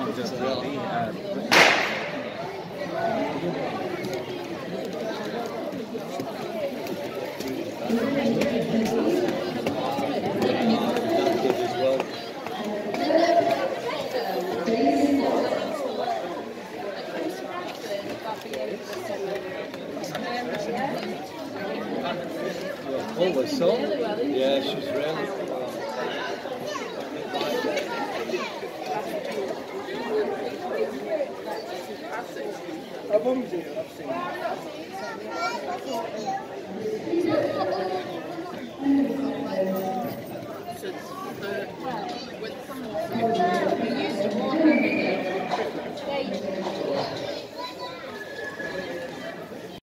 just really Paul was so? Yeah, she's really I've seen